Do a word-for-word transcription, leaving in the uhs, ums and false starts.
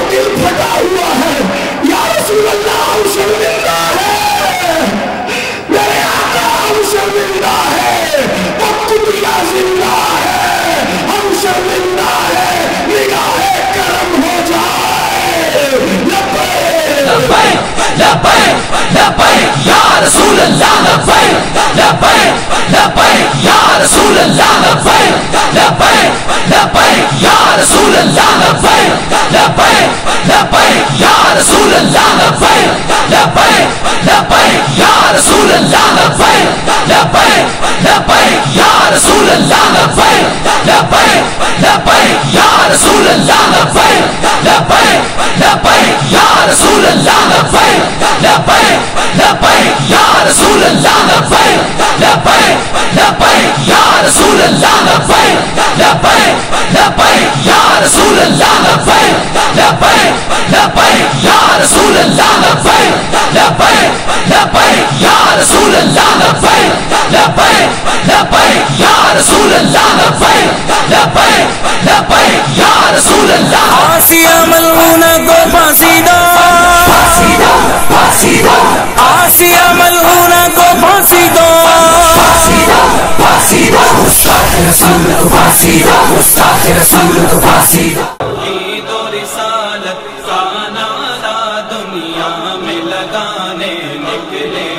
دل پھٹا ہوا ہے، یا رسول اللہ ہم شرمندہ ہے، میرے آقا ہم شرمندہ ہے، وہ کتیا زندہ ہے، ہم شرمندہ ہے، نگاہ کرم ہو جائے. لبیک لبیک لبیک لبیک یا رسول اللہ، لبیک لبیک لبیک یا رسول اللہ، لبیک لبیک لبیک یا رسول اللہ، لبیک لبیک لبیک یا رسول اللہ، لبیک لبیک لبیک یا رسول اللہ، لبیک لبیک لبیک یا رسول اللہ، لبیک لبیک لبیک یا رسول اللہ، لبیک لبیک لبیک یا رسول اللہ، لبیک لبیک لبیک یا رسول اللہ، لبیک لبیک لبیک یا رسول اللہ، لبیک لبیک لبیک یا رسول اللہ، لبیک لبیک لبیک یا رسول اللہ، لبیک لبیک لبیک یا رسول اللہ، لبیک لبیک لبیک یا رسول اللہ، لبیک لبیک لبیک یا رسول اللہ. آسیہ ملعونہ کو پھانسی دو، پھانسی دو پھانسی دو آسیہ ملعونہ کو پھانسی دو، پھانسی دو پھانسی دو گستاخ رسول کو پھانسی دو، گستاخ رسول کو پھانسی دو. عید و رسالت کا نعرہ دنیا میں لگانے نکلے